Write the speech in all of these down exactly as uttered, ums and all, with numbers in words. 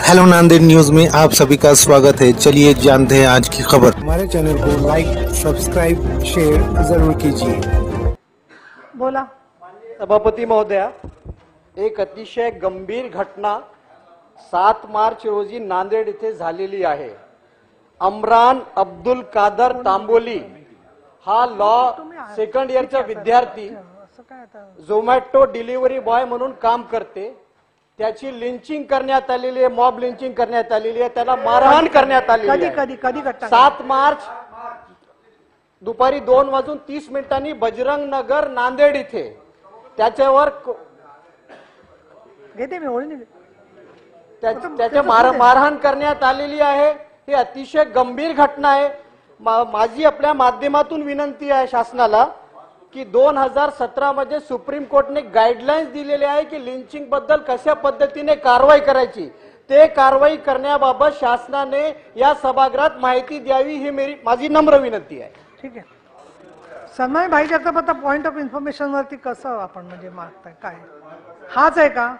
Hello Nanded news में आप सभी का स्वागत है। चलिए जानते हैं आज की खबर। हमारे चैनल को लाइक, सब्सक्राइब, शेयर जरूर कीजिए। बोला सभापती महोदया, एक अतिशय गंभीर घटना सात मार्च रोजी नांदेड इथे झालेली आहे। अमरान अब्दुल कादर तांबोली हा लॉ सेकंड इयरचा विद्यार्थी झोमॅटो डिलिव्हरी बॉय म्हणून काम करते। त्याची लिंचिंग करण्यात आलेली आहे, मॉब लिंचिंग करण्यात आलेली आहे, त्याला मारहाण करण्यात आलेली आहे। कधी कधी कधी सात मार्च दुपारी दोन वाजून तीस मिनिटांनी बजरंग नगर नांदेड इथे त्याच्यावर घेते मी ओळी त्याच्या मारहाण करण्यात आलेली आहे। ही अतिशय गंभीर घटना आहे। माझी आपल्या माध्यमातून विनंती आहे शासनाला की दोन हजार सतरा मध्ये सुप्रीम कोर्टने गाईडलाईन्स दिलेले आहे की लिंचिंग बद्दल कशा पद्धतीने कारवाई करायची, ते कारवाई करण्याबाबत शासनाने या सभागृहात माहिती द्यावी ही मेरी माझी नम्र विनंती आहे। ठीक आहे सन्मान्य भाई जगताप, आता पॉइंट ऑफ इन्फॉर्मेशन वरती कसं आपण म्हणजे मागताय काय हाच आहे का?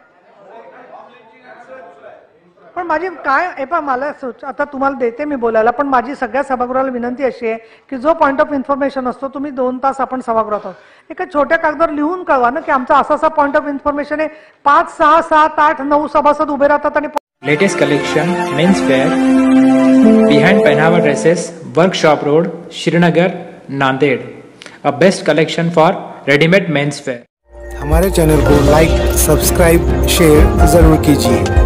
पण माझी काय आहे पण मला आता तुम्हाला देते मी बोलायला, पण माझी सगळ्या सभागृहाला विनंती अशी आहे की जो पॉइंट ऑफ इन्फॉर्मेशन असतो तुम्ही दोन तास आपण सभागृहात आहोत एका छोट्या कागदावर लिहून कळवा ना की आमचा असा असा पॉइंट ऑफ इन्फॉर्मेशन आहे। पाच सहा सात आठ नऊ सभासद उभे राहतात आणि latest collection men's wear behind Pehnava dresses, workshop road, Srinagar, Nanded. A best collection for readymade men's wear. हमारे चैनल को लाइक, सब्सक्राइब, शेयर जरूर कीजिए।